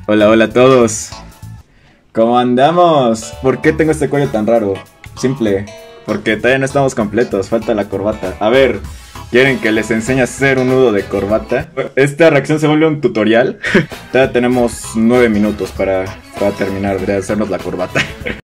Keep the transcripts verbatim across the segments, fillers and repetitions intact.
Hola, hola a todos. ¿Cómo andamos? ¿Por qué tengo este cuello tan raro? Simple, porque todavía no estamos completos, falta la corbata. A ver, ¿quieren que les enseñe a hacer un nudo de corbata? Esta reacción se vuelve un tutorial. Todavía tenemos nueve minutos para, para terminar de hacernos la corbata.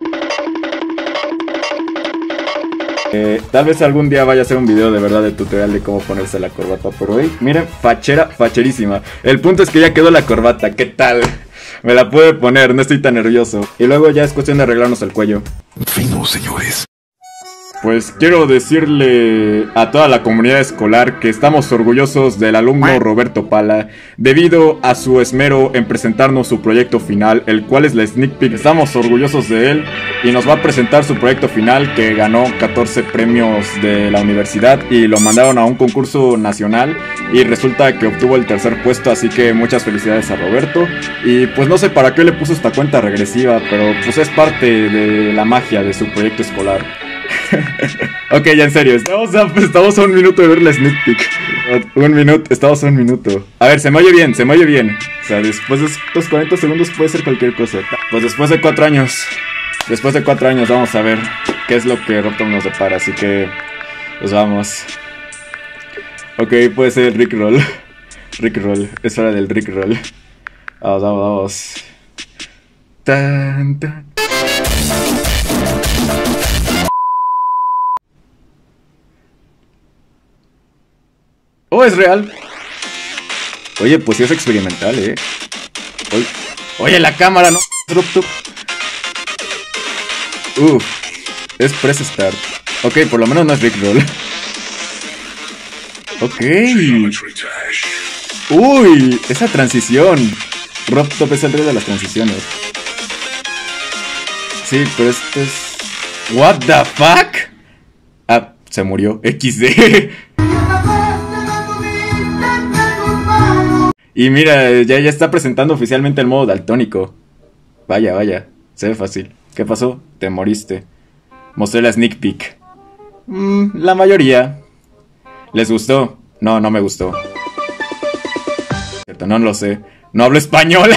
Eh, tal vez algún día vaya a hacer un video de verdad de tutorial de cómo ponerse la corbata. Pero hoy, miren, fachera, facherísima. El punto es que ya quedó la corbata, ¿qué tal? Me la pude poner, no estoy tan nervioso. Y luego ya es cuestión de arreglarnos el cuello. Fino, señores. Pues quiero decirle a toda la comunidad escolar que estamos orgullosos del alumno Roberto Pala, debido a su esmero en presentarnos su proyecto final, el cual es la sneak peek. Estamos orgullosos de él y nos va a presentar su proyecto final, que ganó catorce premios de la universidad y lo mandaron a un concurso nacional y resulta que obtuvo el tercer puesto, así que muchas felicidades a Roberto. Y pues no sé para qué le puso esta cuenta regresiva, pero pues es parte de la magia de su proyecto escolar. Ok, ya en serio, estamos a, estamos a un minuto de ver la sneak peek. Un minuto, estamos a un minuto. A ver, se me oye bien, se me oye bien. O sea, después de estos cuarenta segundos puede ser cualquier cosa. Pues después de cuatro años, después de cuatro años vamos a ver qué es lo que Robton nos depara. Así que, pues vamos. Ok, puede ser el Rickroll. Rickroll, es hora del Rickroll. Vamos, vamos, vamos. Tan, tan. Oh, es real. Oye, pues sí es experimental, eh. Oye, oye la cámara, ¿no? Uff, es press start. Ok, por lo menos no es Rickroll. Ok. Uy, esa transición. RobTop es el rey de las transiciones. Sí, pero esto es... What the fuck? Ah, se murió. equis de. Y mira, ya, ya está presentando oficialmente el modo daltónico. Vaya, vaya, se ve fácil. ¿Qué pasó? Te moriste. Mostré la sneak peek. Mm, la mayoría. ¿Les gustó? No, no me gustó. Cierto, no lo sé. No hablo español.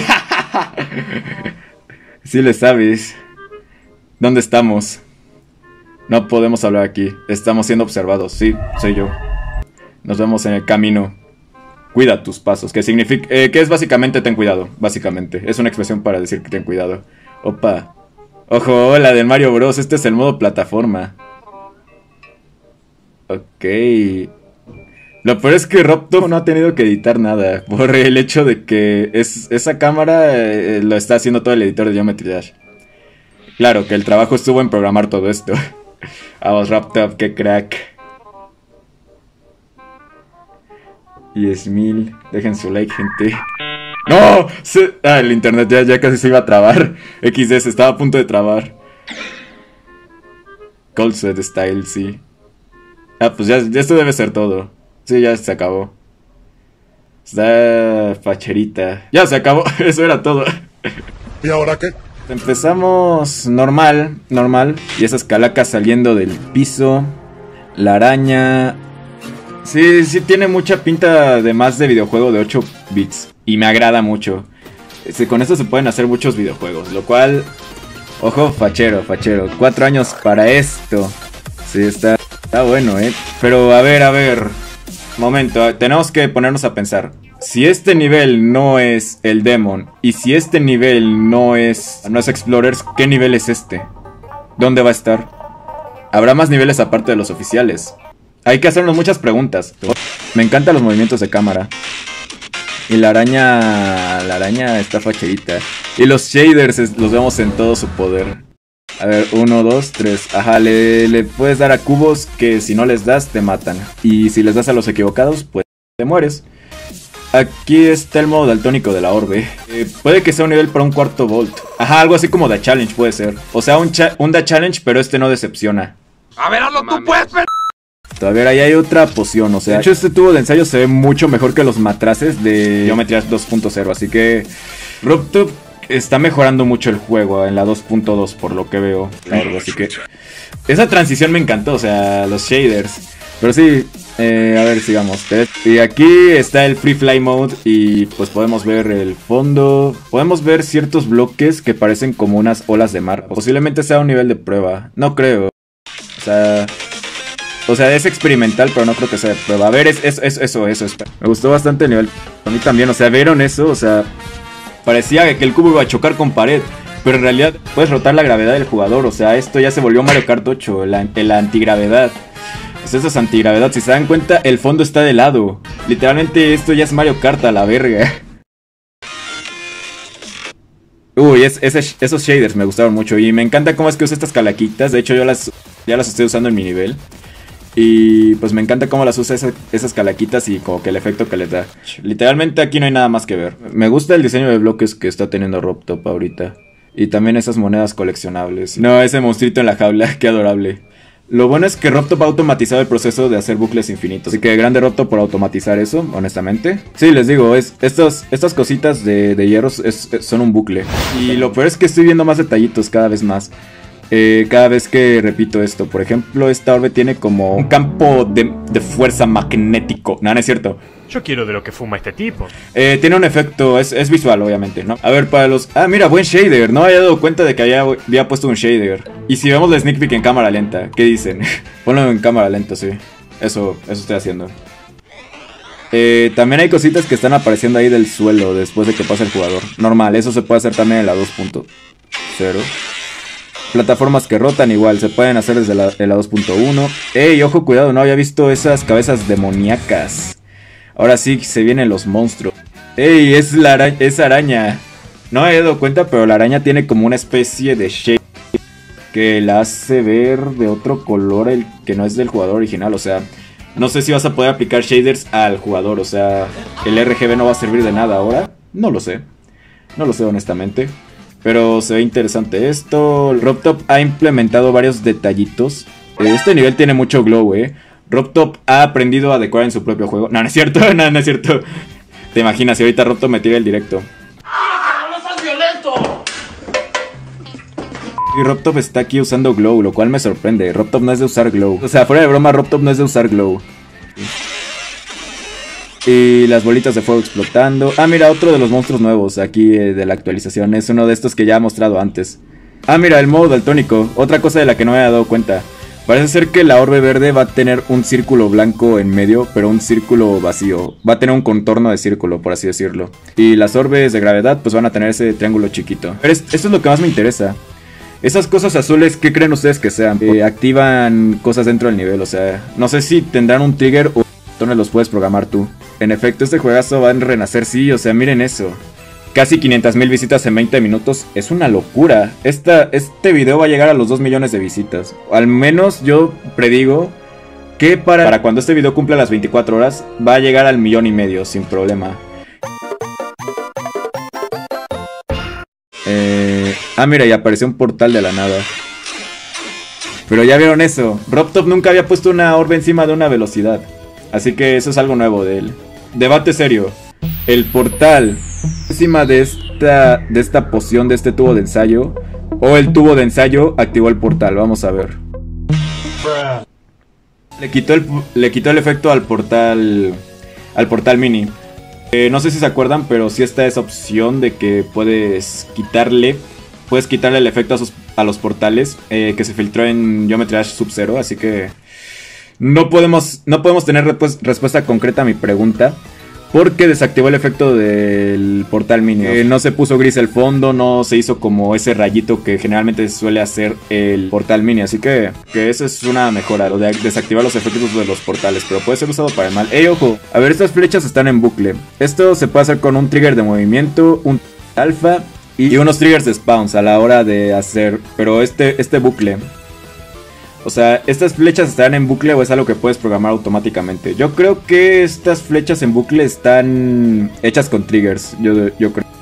Sí le sabes. ¿Dónde estamos? No podemos hablar aquí. Estamos siendo observados. Sí, soy yo. Nos vemos en el camino. Cuida tus pasos, que significa, eh, que es básicamente ten cuidado, básicamente. Es una expresión para decir que ten cuidado. Opa. Ojo, la del Mario Bros. Este es el modo plataforma. Ok. Lo peor es que RobTop no ha tenido que editar nada, por el hecho de que es, esa cámara eh, lo está haciendo todo el editor de Geometry Dash. Claro, que el trabajo estuvo en programar todo esto. Vamos, RobTop, qué crack. diez mil, dejen su like, gente. ¡No! Se... Ah, el internet ya, ya casi se iba a trabar. equis de, se estaba a punto de trabar. Cold Sweat Style, sí. Ah, pues ya, ya esto debe ser todo. Sí, ya se acabó. Está facherita. Ya se acabó, eso era todo. ¿Y ahora qué? Empezamos normal, normal. Y esas calacas saliendo del piso. La araña... Sí, sí tiene mucha pinta de más de videojuego de ocho bits. Y me agrada mucho. Este, con esto se pueden hacer muchos videojuegos. Lo cual... Ojo, fachero, fachero. Cuatro años para esto. Sí, está, está bueno, eh. Pero a ver, a ver. Momento, tenemos que ponernos a pensar. Si este nivel no es el Demon, y si este nivel no es... No es Explorers, ¿qué nivel es este? ¿Dónde va a estar? ¿Habrá más niveles aparte de los oficiales? Hay que hacernos muchas preguntas. Me encantan los movimientos de cámara. Y la araña... La araña está facherita. Y los shaders es, los vemos en todo su poder. A ver, uno, dos, tres. Ajá, le, le puedes dar a cubos que si no les das te matan. Y si les das a los equivocados, pues te mueres. Aquí está el modo daltónico de la orbe. Eh, puede que sea un nivel para un cuarto volt. Ajá, algo así como The Challenge puede ser. O sea, un, un The Challenge, pero este no decepciona. A ver, hazlo tú puedes, pero... A ver, ahí hay otra poción, o sea, de hecho este tubo de ensayo se ve mucho mejor que los matraces de Geometry Dash dos punto cero, así que RobTop está mejorando mucho el juego en la dos punto dos por lo que veo, claro, así que esa transición me encantó, o sea, los shaders, pero sí, Eh, a ver, sigamos. Y aquí está el Free Fly Mode y pues podemos ver el fondo. Podemos ver ciertos bloques que parecen como unas olas de mar. Posiblemente sea un nivel de prueba. No creo. O sea... O sea, es experimental, pero no creo que sea de prueba. A ver, es, es, es eso, eso, es. Me gustó bastante el nivel. A mí también, o sea, ¿vieron eso? O sea, parecía que el cubo iba a chocar con pared. Pero en realidad puedes rotar la gravedad del jugador. O sea, esto ya se volvió Mario Kart ocho, la, la antigravedad. Pues eso es antigravedad. Si se dan cuenta, el fondo está de lado. Literalmente esto ya es Mario Kart a la verga. Uy, es, ese, esos shaders me gustaron mucho. Y me encanta cómo es que usa estas calaquitas. De hecho, yo las ya las estoy usando en mi nivel. Y pues me encanta cómo las usa esa, esas calaquitas y como que el efecto que les da. Literalmente aquí no hay nada más que ver. Me gusta el diseño de bloques que está teniendo RobTop ahorita. Y también esas monedas coleccionables. No, ese monstruito en la jaula, qué adorable. Lo bueno es que RobTop ha automatizado el proceso de hacer bucles infinitos. Así que grande RobTop por automatizar eso, honestamente. Sí, les digo, es, estos, estas cositas de, de hierros es, es, son un bucle. Y lo peor es que estoy viendo más detallitos cada vez más. Eh, cada vez que repito esto. Por ejemplo, esta orbe tiene como un campo de, de fuerza magnético. No, no es cierto. Yo quiero de lo que fuma este tipo. Eh, tiene un efecto, es, es visual obviamente, ¿no? A ver, para los... Ah, mira, buen shader. No me había dado cuenta de que había, había puesto un shader. Y si vemos la sneak peek en cámara lenta, ¿qué dicen? Ponlo en cámara lenta, sí. Eso, eso estoy haciendo. Eh, también hay cositas que están apareciendo ahí del suelo después de que pasa el jugador. Normal, eso se puede hacer también en la dos punto cero. Plataformas que rotan igual, se pueden hacer desde la, la dos punto uno. Ey, ojo, cuidado, no había visto esas cabezas demoníacas. Ahora sí se vienen los monstruos. Ey, es la araña, es araña. No me he dado cuenta, pero la araña tiene como una especie de shape que la hace ver de otro color el que no es del jugador original. O sea, no sé si vas a poder aplicar shaders al jugador. O sea, el R G B no va a servir de nada ahora. No lo sé. No lo sé honestamente. Pero se ve interesante esto. RobTop ha implementado varios detallitos. Este nivel tiene mucho glow, eh. RobTop ha aprendido a decorar en su propio juego. No, no es cierto, no, no es cierto. Te imaginas si ahorita RobTop me tira el directo. ¡No seas violento! Y RobTop está aquí usando glow, lo cual me sorprende. RobTop no es de usar glow. O sea, fuera de broma, RobTop no es de usar glow. Y las bolitas de fuego explotando. Ah, mira, otro de los monstruos nuevos aquí eh, de la actualización. Es uno de estos que ya he mostrado antes. Ah, mira, el modo daltónico. Otra cosa de la que no me había dado cuenta. Parece ser que la orbe verde va a tener un círculo blanco en medio, pero un círculo vacío. Va a tener un contorno de círculo, por así decirlo. Y las orbes de gravedad pues van a tener ese triángulo chiquito. Pero es, esto es lo que más me interesa. Esas cosas azules, ¿qué creen ustedes que sean? Eh, activan cosas dentro del nivel, o sea... No sé si tendrán un trigger o botones los puedes programar tú. En efecto, este juegazo va a renacer, sí, o sea, miren eso. Casi quinientas mil visitas en veinte minutos, es una locura. Esta, este video va a llegar a los dos millones de visitas. Al menos yo predigo que para, para cuando este video cumpla las veinticuatro horas, va a llegar al millón y medio, sin problema. Eh, ah, mira, y apareció un portal de la nada. Pero ya vieron eso, RobTop nunca había puesto una orbe encima de una velocidad. Así que eso es algo nuevo de él. Debate serio. El portal encima de esta, de esta poción, de este tubo de ensayo, o el tubo de ensayo activó el portal, vamos a ver. Le quitó el, le quitó el efecto al portal, al portal mini. Eh, no sé si se acuerdan, pero sí está esa opción de que puedes quitarle, puedes quitarle el efecto a, sus, a los portales, eh, que se filtró en Geometry Dash Sub-Zero, así que no podemos, no podemos tener respu- respuesta concreta a mi pregunta. Porque desactivó el efecto del portal mini. Eh, no se puso gris el fondo, no se hizo como ese rayito que generalmente suele hacer el portal mini. Así que, que eso es una mejora, lo de desactivar los efectos de los portales. Pero puede ser usado para el mal. ¡Ey, ojo! A ver, estas flechas están en bucle. Esto se puede hacer con un trigger de movimiento, un alfa y unos triggers de spawns a la hora de hacer. Pero este, este bucle... O sea, ¿estas flechas están en bucle o es algo que puedes programar automáticamente? Yo creo que estas flechas en bucle están hechas con triggers. Yo, yo creo.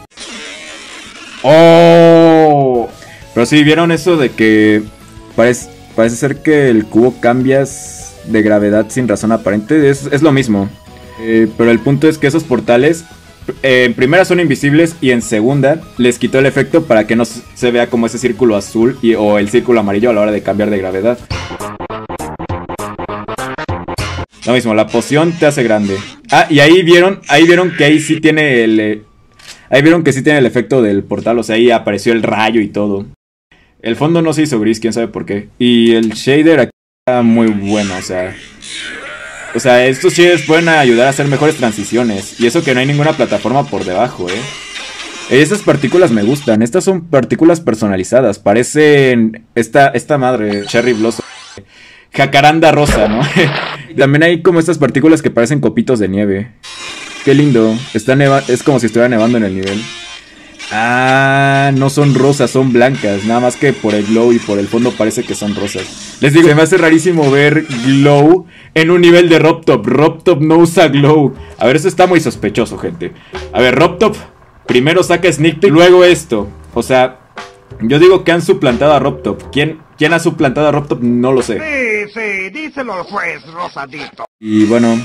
¡Oh! Pero sí, ¿vieron eso de que parece, parece ser que el cubo cambias de gravedad sin razón aparente? Es, es lo mismo. Eh, pero el punto es que esos portales... Eh, en primera son invisibles y en segunda les quitó el efecto para que no se vea como ese círculo azul y, o el círculo amarillo a la hora de cambiar de gravedad. Lo mismo, la poción te hace grande. Ah, y ahí vieron, ahí vieron que ahí sí tiene el... Eh, ahí vieron que sí tiene el efecto del portal, o sea, ahí apareció el rayo y todo. El fondo no se hizo gris, quién sabe por qué. Y el shader aquí está muy bueno, o sea... O sea, estos shaders pueden ayudar a hacer mejores transiciones. Y eso que no hay ninguna plataforma por debajo, eh. Estas partículas me gustan, estas son partículas personalizadas. Parecen esta, esta madre, Cherry Blossom. Jacaranda rosa, ¿no? También hay como estas partículas que parecen copitos de nieve. Qué lindo. Está neva es como si estuviera nevando en el nivel. Ah, no son rosas, son blancas. Nada más que por el glow y por el fondo parece que son rosas. Les digo, se me hace rarísimo ver glow en un nivel de Robtop. Robtop no usa glow. A ver, eso está muy sospechoso, gente. A ver, Robtop primero saca Sneak Peek, luego esto. O sea, yo digo que han suplantado a Robtop. ¿Quién, quién ha suplantado a Robtop? No lo sé. Sí, sí, díselo el juez, Rosadito. Y bueno,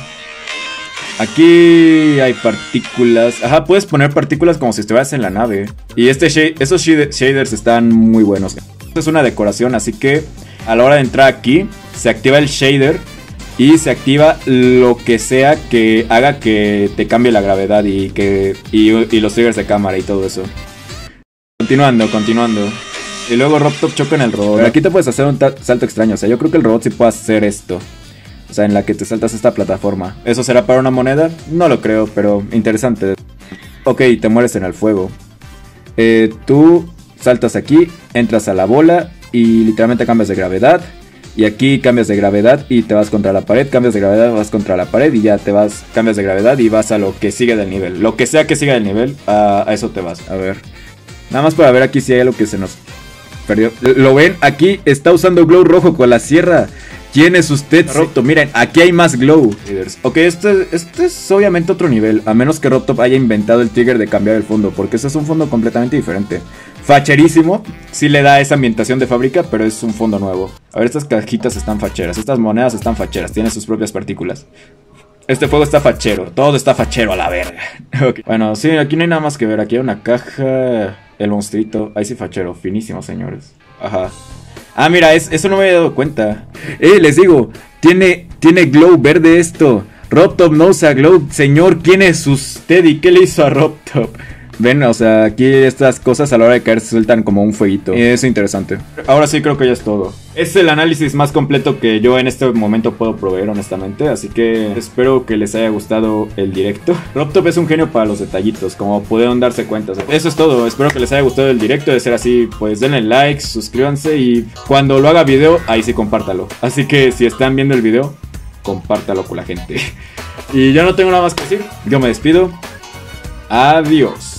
aquí hay partículas. Ajá, puedes poner partículas como si estuvieras en la nave. Y este sh esos sh shaders están muy buenos. Esto es una decoración, así que a la hora de entrar aquí se activa el shader y se activa lo que sea que haga que te cambie la gravedad y que y, y los triggers de cámara y todo eso. Continuando, continuando. Y luego Robtop choca en el robot. Pero aquí te puedes hacer un salto extraño. O sea, yo creo que el robot sí puede hacer esto. O sea, en la que te saltas esta plataforma. ¿Eso será para una moneda? No lo creo, pero interesante. Ok, te mueres en el fuego. Eh, tú saltas aquí, entras a la bola y literalmente cambias de gravedad. Y aquí cambias de gravedad y te vas contra la pared, cambias de gravedad, vas contra la pared y ya te vas, cambias de gravedad y vas a lo que sigue del nivel. Lo que sea que siga del nivel, a, a eso te vas. A ver. Nada más para ver aquí si hay algo que se nos perdió. ¿Lo ven? Aquí está usando glow rojo con la sierra. ¿Quién es usted, Robtop? Miren, aquí hay más glow. Ok, este, este es obviamente otro nivel. A menos que Robtop haya inventado el trigger de cambiar el fondo, porque este es un fondo completamente diferente. Facherísimo. Sí le da esa ambientación de fábrica, pero es un fondo nuevo. A ver, estas cajitas están facheras. Estas monedas están facheras. Tienen sus propias partículas. Este fuego está fachero. Todo está fachero a la verga. Okay. Bueno, sí, aquí no hay nada más que ver. Aquí hay una caja. El monstruito. Ahí sí fachero. Finísimo, señores. Ajá. Ah, mira, es, eso no me había dado cuenta. Eh, les digo, tiene, tiene glow verde esto. Robtop no usa glow. Señor, ¿quién es usted y qué le hizo a Robtop? Ven, o sea, aquí estas cosas a la hora de caer se sueltan como un fueguito. Es interesante. Ahora sí creo que ya es todo. Es el análisis más completo que yo en este momento puedo proveer, honestamente. Así que espero que les haya gustado el directo. Robtop es un genio para los detallitos, como pudieron darse cuenta. Eso es todo, espero que les haya gustado el directo. De ser así, pues denle like, suscríbanse y cuando lo haga video, ahí sí compártalo. Así que si están viendo el video, compártalo con la gente. Y yo no tengo nada más que decir, yo me despido. Adiós.